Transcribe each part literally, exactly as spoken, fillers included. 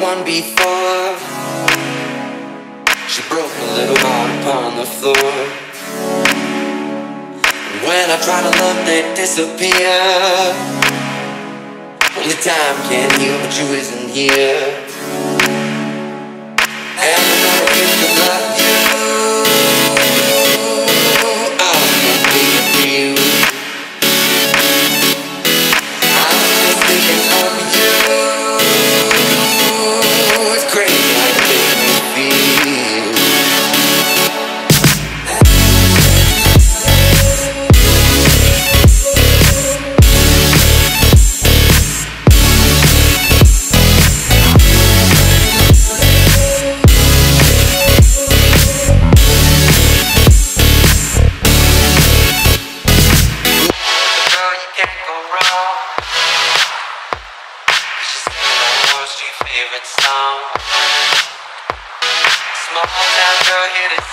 one before. She broke a little heart upon the floor. And when I try to love, they disappear. Only time can heal, but you isn't here. And I'm gonna get to love you. I'm gonna be with you. I'm just thinking of you. It's crazy how you make me feel.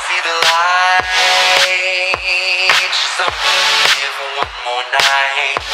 Here for one more night.